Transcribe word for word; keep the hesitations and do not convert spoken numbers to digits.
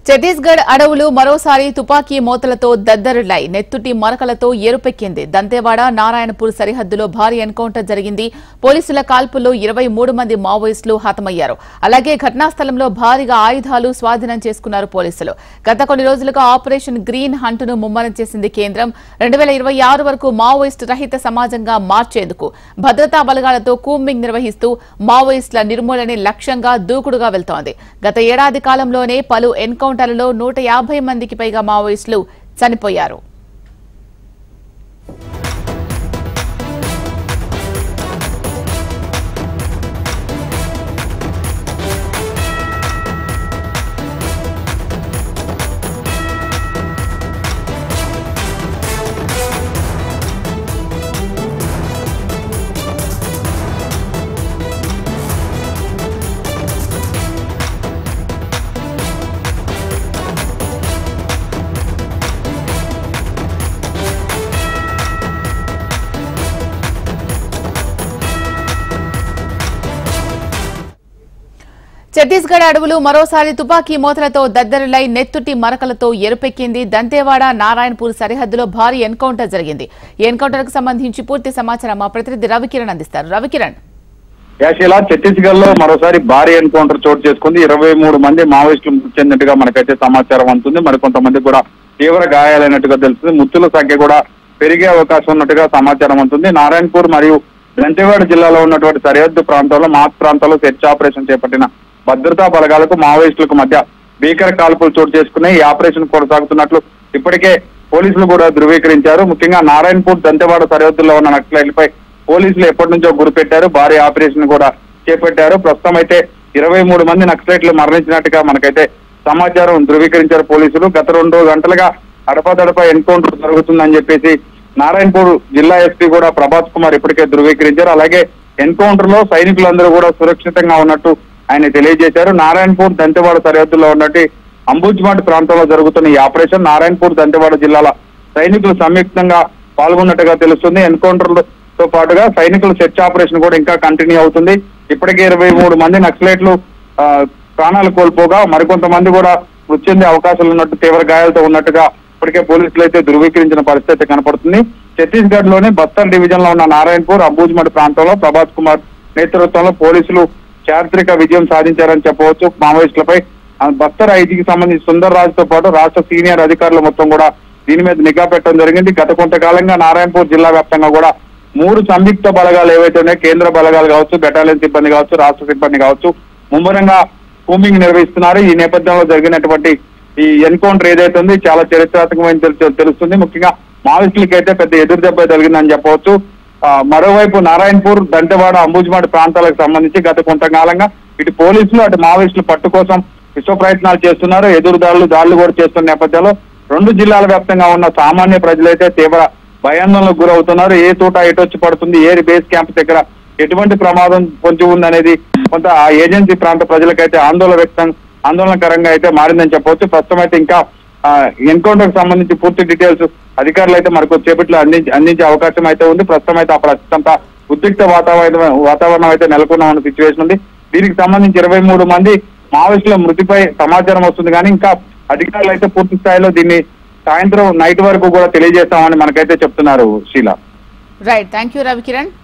ఛత్తీస్గఢ్ అడవులు మరోసారి తుపాకీ మోతలతో దద్దరిల్లాయి. నెత్తుటి మరకలతో ఎరుపెక్కింది. దంతేవాడ నారాయణపూర్ సరిహద్దులో భారీ ఎన్కౌంటర్ జరిగింది. పోలీసుల కాల్పుల్లో ఇరవై మూడు మంది మావోయిస్టులు హతమయ్యారు. అలాగే ఘటనా స్థలంలో భారీగా ఆయుధాలు స్వాధీనం చేసుకున్నారు పోలీసులు. గత కొన్ని రోజులుగా ఆపరేషన్ గ్రీన్ హంట్ ను ముమ్మరం చేసింది కేంద్రం. రెండు వేల ఇరవై ఆరు వరకు మావోయిస్టు రహిత సమాజంగా మార్చేందుకు భద్రతా బలగాలతో కూంబింగ్ నిర్వహిస్తూ మావోయిస్టుల నిర్మూలనే లక్ష్యంగా దూకుడుగా వెళ్తోంది. గత ఏడాది కాలంలోనే పలు ఎన్కౌంటర్ లో నూట యాభై మందికి పైగా మావోయిస్టులు చనిపోయారు. ఛత్తీస్గఢ్ అడవులు మరోసారి తుపాకీ మోతలతో దద్దరిల్లై నెత్తుటి మరకలతో ఎరుపెక్కింది. దంతేవాడ నారాయణపూర్ సరిహద్దులో భారీ ఎన్కౌంటర్ జరిగింది. ఈ ఎన్కౌంటర్ కు సంబంధించి పూర్తి సమాచారం మా ప్రతినిధి రవికిరణ్ అందిస్తారు. రవికిరణ్, యాషిలా ఛత్తీస్గఢ్ లో మరోసారి భారీ ఎన్కౌంటర్ చోటు చేసుకుంది. ఇరవై మూడు మంది మావోయిస్టులు మృతి చెందినట్టుగా మనకైతే సమాచారం అందుతుంది. మరికొంతమంది కూడా తీవ్ర గాయాలైనట్టుగా తెలుస్తుంది. మృతుల సంఖ్య కూడా పెరిగే అవకాశం ఉన్నట్టుగా సమాచారం అందుతుంది. నారాయణపూర్ మరియు దంతేవాడ జిల్లాలో ఉన్నటువంటి సరిహద్దు ప్రాంతాల్లో మాక్ ప్రాంతాల్లో సెర్చ్ ఆపరేషన్ చేపట్టిన భద్రతా బలగాలకు మావోయిస్టులకు మధ్య భీకర కాల్పులు చోటు చేసుకున్నాయి. ఈ ఆపరేషన్ కొనసాగుతున్నట్లు ఇప్పటికే పోలీసులు కూడా ధృవీకరించారు. ముఖ్యంగా నారాయణపూర్ దంతేవాడ సరిహద్దుల్లో ఉన్న నక్సలైట్లపై పోలీసులు ఎప్పటి నుంచో గురిపెట్టారు. భారీ ఆపరేషన్ కూడా చేపట్టారు. ప్రస్తుతం అయితే ఇరవై మూడు మంది నక్సలైట్లు మరణించినట్టుగా మనకైతే సమాచారం ధృవీకరించారు పోలీసులు. గత రెండు గంటలుగా అడపాదడపా ఎన్కౌంటర్ జరుగుతుందని చెప్పేసి నారాయణపూర్ జిల్లా ఎస్పీ కూడా ప్రభాస్ కుమార్ ఇప్పటికే ధృవీకరించారు. అలాగే ఎన్కౌంటర్ లో సైనికులందరూ కూడా సురక్షితంగా ఉన్నట్టు ఆయన తెలియజేశారు. నారాయణపూర్ దంతేవాడ సరిహద్దులో ఉన్నట్టు అంబుజ్మాట్ ప్రాంతంలో జరుగుతున్న ఈ ఆపరేషన్ నారాయణపూర్ దంతేవాడ జిల్లాల సైనికులు సంయుక్తంగా పాల్గొన్నట్టుగా తెలుస్తుంది. ఎన్కౌంటర్ తో పాటుగా సైనికుల సెర్చ్ ఆపరేషన్ కూడా ఇంకా కంటిన్యూ అవుతుంది. ఇప్పటికే ఇరవై మూడు మంది నక్సలైట్లు ప్రాణాలు కోల్పోగా మరికొంతమంది కూడా మృతి చెందే అవకాశాలు ఉన్నట్టు తీవ్ర గాయాలతో ఉన్నట్టుగా ఇప్పటికే పోలీసులు అయితే ధృవీకరించిన పరిస్థితి కనపడుతుంది. ఛత్తీస్గఢ్ లోని బస్తర్ డివిజన్ లో ఉన్న నారాయణపూర్ అంబుజ్మాట్ ప్రాంతంలో ప్రభాస్ కుమార్ నేతృత్వంలో పోలీసులు చారిత్రక విజయం సాధించారని చెప్పవచ్చు. మావోయిస్టులపై బస్తర్ ఐజీకి సంబంధించి సుందర్ రాజుతో పాటు రాష్ట్ర సీనియర్ అధికారులు మొత్తం కూడా దీని మీద నిఘా పెట్టడం జరిగింది. గత కొంతకాలంగా నారాయణపూర్ జిల్లా వ్యాప్తంగా కూడా మూడు సంయుక్త బలగాలు ఏవైతే ఉన్నాయో కేంద్ర బలగాలు కావచ్చు, బెటాలియన్ సిబ్బంది కావచ్చు, రాష్ట్ర సిబ్బంది కావచ్చు ముమ్మరంగా కూంబింగ్ నిర్వహిస్తున్నారు. ఈ నేపథ్యంలో జరిగినటువంటి ఈ ఎన్కౌంటర్ ఏదైతే ఉంది చాలా చరిత్రాత్మకమైన తెలుస్తుంది. ముఖ్యంగా మావోయిస్టులకి అయితే పెద్ద ఎదురు దెబ్బ తగిలిందని చెప్పవచ్చు. మరోవైపు నారాయణపూర్ దంతేవాడ అంబుజ్మాట్ ప్రాంతాలకు సంబంధించి గత కొంతకాలంగా ఇటు పోలీసులు అటు మావోయిస్టులు పట్టు కోసం విశ్వ ప్రయత్నాలు చేస్తున్నారు. ఎదురు దాడులు దాడులు కూడా చేస్తున్న నేపథ్యంలో రెండు జిల్లాల వ్యాప్తంగా ఉన్న సామాన్య ప్రజలైతే తీవ్ర భయాందోళనకు గురవుతున్నారు. ఏ తోట ఎటొచ్చి పడుతుంది, ఏ బేస్ క్యాంప్ దగ్గర ఎటువంటి ప్రమాదం పొంచి ఉందనేది కొంత ఆ ఏజెన్సీ ప్రాంత ప్రజలకైతే ఆందోళన వ్యక్తం ఆందోళనకరంగా అయితే మారిందని చెప్పవచ్చు. ప్రస్తుతం అయితే ఇంకా ఎన్కౌంటర్ కి సంబంధించి పూర్తి డీటెయిల్స్ అధికారులు అయితే మనకు చేపట్లు అందించి అందించే అవకాశం అయితే ఉంది. ప్రస్తుతం అయితే ఆ ప్రస్తుతంతా ఉద్రిక్త వాతావరణం వాతావరణం అయితే నెలకొన్న ఉన్న సిచ్యువేషన్ ఉంది. దీనికి సంబంధించి ఇరవై మూడు మంది మావోయిస్టుల మృతిపై సమాచారం వస్తుంది కానీ ఇంకా అధికారులు అయితే పూర్తి స్థాయిలో దీన్ని సాయంత్రం నైట్ వరకు కూడా తెలియజేస్తామని మనకైతే చెప్తున్నారు. Sheela. Right, thank you Ravikiran.